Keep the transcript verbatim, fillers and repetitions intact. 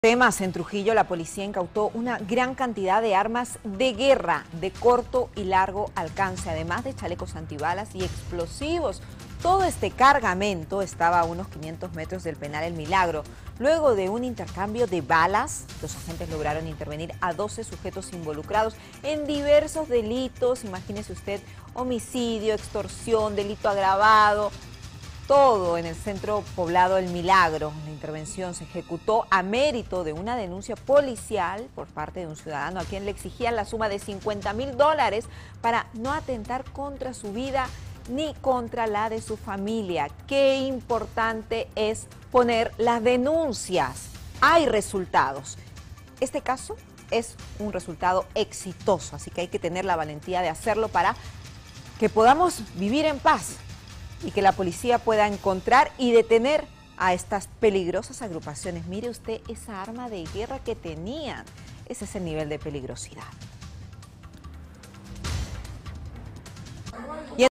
Temas en Trujillo, la policía incautó una gran cantidad de armas de guerra de corto y largo alcance, además de chalecos antibalas y explosivos. Todo este cargamento estaba a unos quinientos metros del penal El Milagro. Luego de un intercambio de balas, los agentes lograron intervenir a doce sujetos involucrados en diversos delitos. Imagínese usted, homicidio, extorsión, delito agravado. Todo en el centro poblado El Milagro. La intervención se ejecutó a mérito de una denuncia policial por parte de un ciudadano a quien le exigían la suma de cincuenta mil dólares para no atentar contra su vida ni contra la de su familia. Qué importante es poner las denuncias. Hay resultados. Este caso es un resultado exitoso, así que hay que tener la valentía de hacerlo para que podamos vivir en paz y que la policía pueda encontrar y detener a estas peligrosas agrupaciones. Mire usted esa arma de guerra que tenían. Ese es el nivel de peligrosidad.